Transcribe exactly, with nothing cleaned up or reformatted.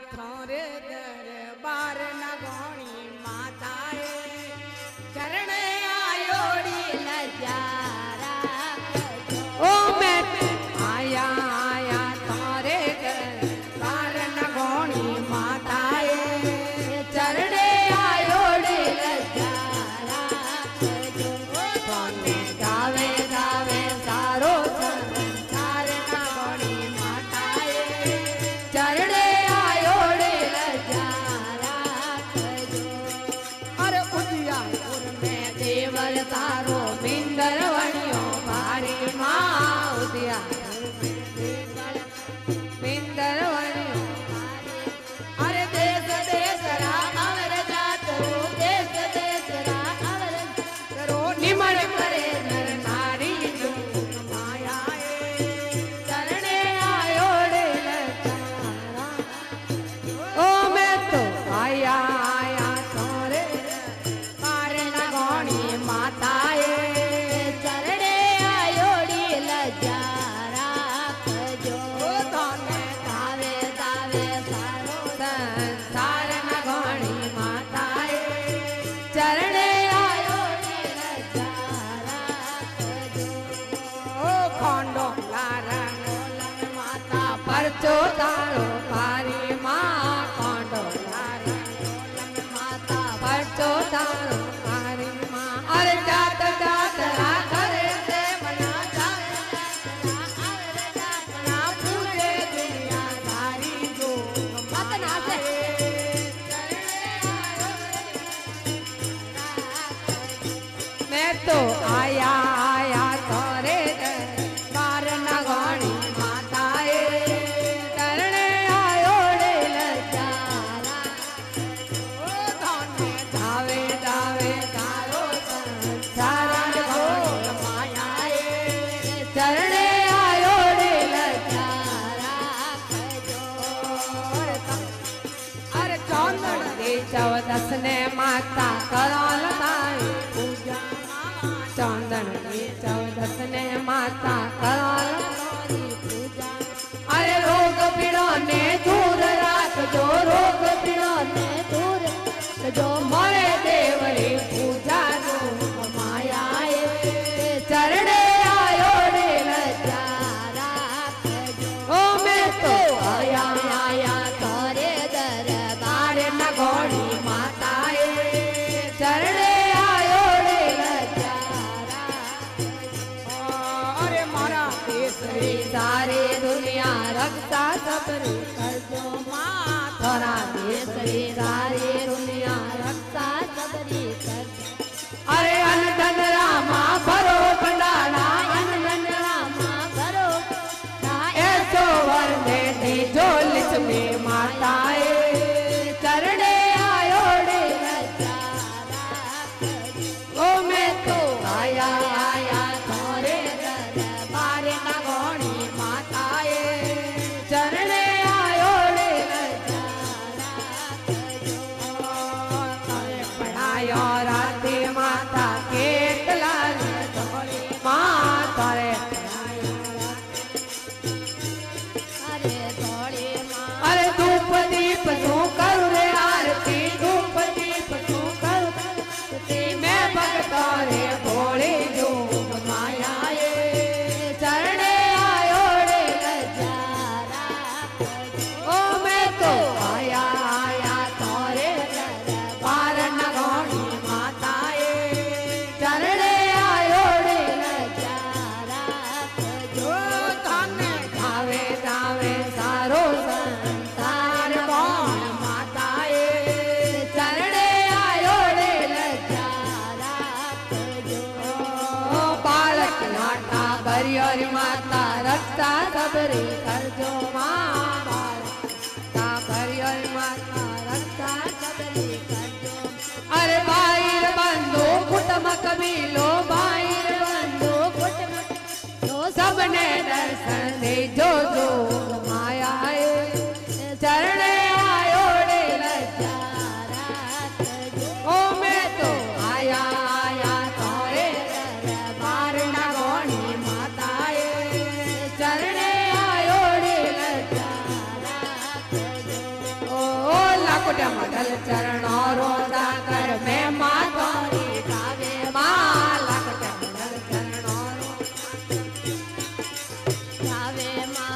थारे दरबार नगोणी माताए चरण आयोड़ी लजारा ओ मैं आया आया थारे दरबार नगोणी माताए चरण आयोड़ी लजारा कोने गावे गावे सारो संसार नगोणी माताए चरण आयोड़े लजारा अरे उदिया में देवर तारो बिंदर वणियो भारी माँ उदिया बिंदर वणियो अरे देश देश रा अवर जात देश देश रा अवर करो निमण करे नर नारी जो माया चरणे आयोड़े लजारा ओ मैं तो आया आया तोरे बार नगोणी माताए चरणे आयोड़ी लजारा जो तोने दावे दावे सारो संसार नगोणी माताए चरणे आयोड़ी लजारा जो ओ खोंडो लारा गोलम माता परचो तारो पारी माँ खोंडो लारा गोलम माता परचो तारो पारी माँ अरे जात जात रा करे से मना जावे अरे जात ना पूरे दुनिया सारी जो मत नाचे मैं तो आया आया तोरे दरबार नगोणी माताए चरणे आयोड़े लजारा ओ धोने धावे धावे तारो संसार नगोणी मायाए चरणे आयोड़े लजारा अरे चौंदड़ दे चौदस ने माता करोल ताई पूजा चौंदन की चौदस ने माता करोल तारी पूजा अरे रोग पीड़ो ने दूर राख जो रोग पीड़ो ने दूर जो मोरे देवरी पूजा जो मायाए चरणे आयोड़े लजारा ओ मैं तो आया आया तोरे दरबार नगोणी माताए चरणे आयोड़े लजारा अरे मारा केसरी सारे दुनिया रखता सबरी करजो माँ थोड़ा केसरी सारे दुनिया रखता सबरी करजो अरे अन धन रामा भरो भंडारा अन धन रामा भरो ऐसो वर दे दी जो लिखमे माताए चरणे आयोड़े लजारा ओ मैं तो आया आया तोरे दरबार नगोणी माताए चरणे आयोड़े लजारा तारे पढ़ायो राते माता केतला धोली माँ तारे पढ़ायो राते अरे धोली माँ अरे लखट मडल चरणों रोजा कर मैं माधोरी गावे माँ लखट मडल चरणों गावे माँ